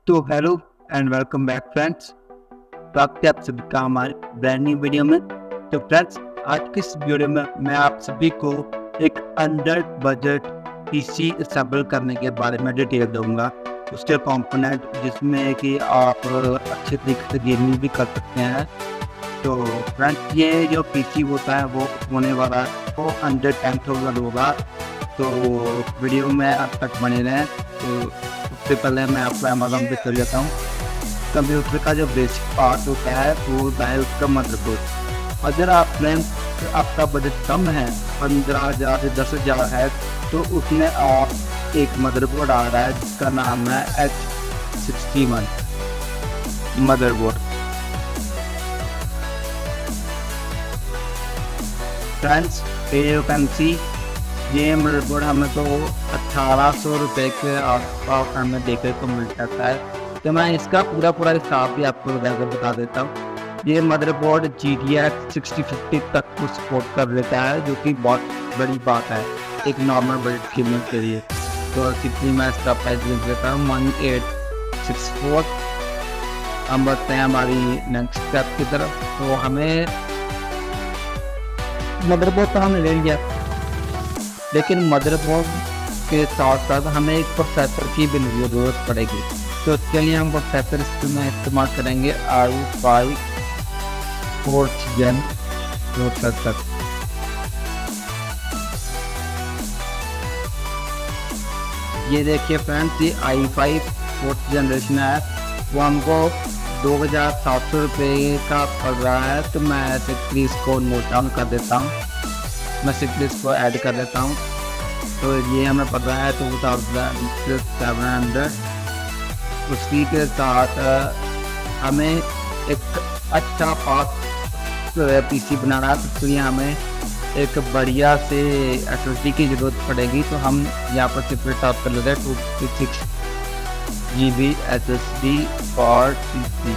तो hello and welcome back friends. स्वागत है आप सभी का हमारे ब्रांड न्यू वीडियो में। तो फ्रेंड्स, आज की इस वीडियो में मैं आप सभी को एक अंडर बजट पीसी असेंबल करने के बारे में डिटेल दूंगा। उसके कंपोनेंट जिसमें कि आप अच्छे तरीके से गेमिंग भी कर सकते हैं। तो फ्रेंड्स, ये जो पीसी होता है वो होने वाला है वो अंडर 10,000 होगा। तो वीडियो में अब तक बने रहें। तो सबसे पहले मैं आपको अमेज़न पे चल जाता हूँ। कंप्यूटर का जो बेसिक पार्ट होता है वो होता है उसका मदरबोर्ड। अगर आपका बजट कम है, 15,000 से 10,000 है, तो उसमें आप एक मदरबोर्ड आ रहा है जिसका नाम है H61 motherboard. Friends, you can see ये मदरबोर्ड हमें तो 1800 रुपये के आसपास हमें देखने को मिल जाता है। तो मैं इसका पूरा हिसाब भी आपको बता देता हूँ। ये मदरबोर्ड GTX 6050 तक को सपोर्ट कर लेता है, जो कि बहुत बड़ी बात है एक नॉर्मल बजट गेमिंग के लिए। तो सिंपली मैं इसका प्राइस लिख देता हूँ 1864। हम बढ़ते हैं हमारी नेक्स्ट स्टेप की तरफ। तो हमें मदरबोर्ड तो हमने ले लिया, लेकिन मदरबोर्ड के साथ साथ हमें एक प्रोसेसर की भी ज़रूरत पड़ेगी। तो उसके लिए हम प्रोसेसर में इस्तेमाल करेंगे i5 4th Gen प्रोसेसर। ये देखिए फ्रेंड्स, ये i5 4th जनरेशन है, वो हमको 2,700 रुपये का पड़ रहा है। तो मैं सिंपली इसको नोट डाउन कर देता हूँ, मैं सिंपली इसको ऐड कर देता हूँ। तो ये हमें पता है 2,700। उसी के साथ हमें एक अच्छा फास्ट पीसी बनाना है, तो इसलिए हमें एक बढ़िया से SSD की ज़रूरत पड़ेगी। तो हम यहाँ पर सिंपली टाइप कर लेते हैं 256 GB SSD फॉर PC।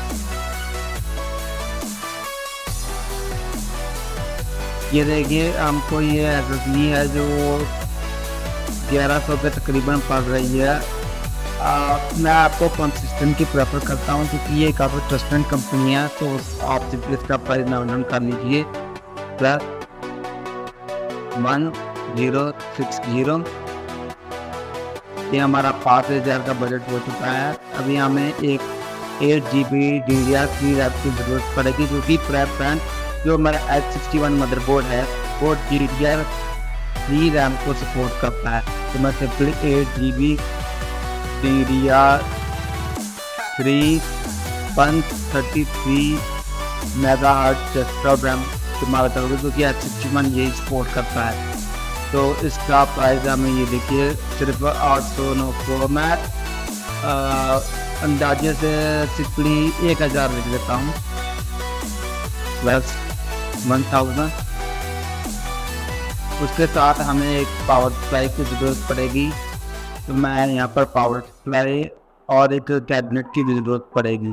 ये देखिए, हमको ये SSD है जो 1100 पे तकरीबन पड़ रही है। मैं आपको कंसिस्टेंट की प्रेफर करता हूँ क्योंकि ये काफ़ी ट्रस्टेड कंपनी है। तो आप सिर्फ इसका प्राइस नाम कर लीजिए +1060। ये हमारा 5,000 का बजट हो चुका है। अभी हमें एक 8 GB DDR3 रैम की ज़रूरत पड़ेगी, जो कि फ्रेंड जो हमारा H61 मदरबोर्ड है वो DDR3 रैम को सपोर्ट करता है। तो मैं simply 8 GB DDR3 133 megahertz desktop RAM इस्तेमाल करोगे, जो कि H61 ये सपोर्ट करता है। तो इसका प्राइस हमें ये देखिए सिर्फ 809 को मैं अंदाजे से सिंपली 1,000 लिख देता हूँ, बस 1000। उसके साथ हमें एक पावर सप्लाई की ज़रूरत पड़ेगी। तो मैं यहाँ पर पावर सप्लाई और एक कैबिनेट की भी ज़रूरत पड़ेगी।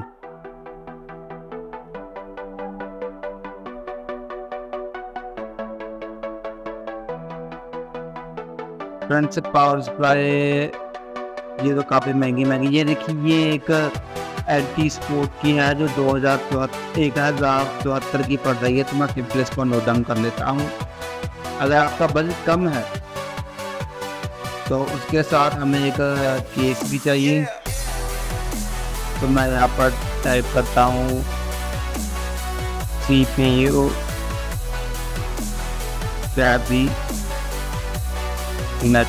फ्रेंड्स, पावर सप्लाई ये तो काफ़ी महंगी ये देखिए, ये एक LT स्पोर्ट की है जो 1,074 की पड़ रही है। तो मैं सिंपली इसको नोट डाउन कर लेता हूँ। अगर आपका बजट कम है तो उसके साथ हमें एक केस भी चाहिए। तो मैं यहाँ पर टाइप करता हूँ CPU कैबिनेट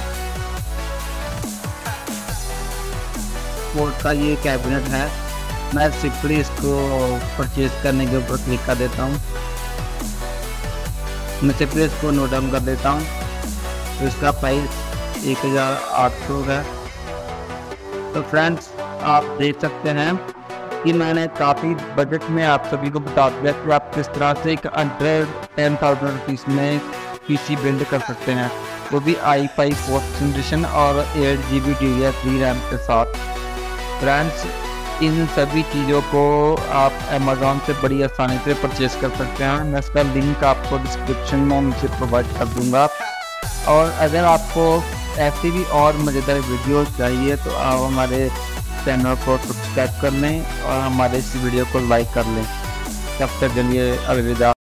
का ये कैबिनेट है। मैं सिंपली इसको परचेज करने के ऊपर क्लिक कर देता हूँ। मैं सिंपली इसको नोट डाउन कर देता हूँ। तो इसका प्राइस 1,800 है। तो फ्रेंड्स, आप देख सकते हैं कि मैंने काफ़ी बजट में आप सभी को बता दिया कि आप किस तरह से एक अंडर 10,000 रुपीज़ में PC बिल्ड कर सकते हैं, वो भी i5 4th जनरेशन और 8 GB DDR3 रैम के साथ। फ्रेंड्स, इन सभी चीज़ों को आप अमेज़ॉन से बड़ी आसानी से परचेज कर सकते हैं। मैं इसका लिंक आपको डिस्क्रिप्शन में नीचे प्रोवाइड कर दूंगा। और अगर आपको ऐसी भी और मज़ेदार वीडियोस चाहिए तो आप हमारे चैनल को सब्सक्राइब कर लें और हमारे इस वीडियो को लाइक कर लें। तब तक के लिए अलविदा।